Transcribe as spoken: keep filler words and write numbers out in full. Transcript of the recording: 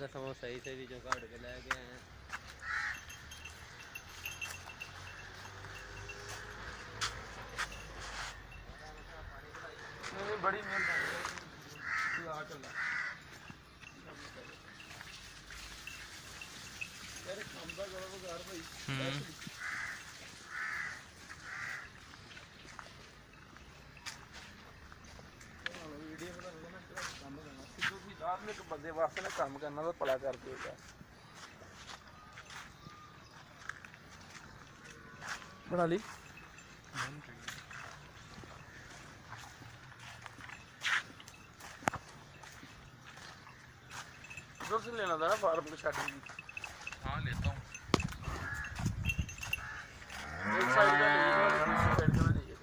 समोसा ही से जो काट के ले गए हैं। बड़ी मेहरबानी आ चला यार काम दा करो घर भाई वीडियो बना लेना तेरा काम करना सिद्धू भी रात में एक बंदे वास्ते ना काम करना तो पड़ा कर देगा बना ली दूसरी लेना था ना फार्म को छाटी हाँ लेता हूँ एक साइड का लीजिएगा दूसरी साइड का लीजिएगा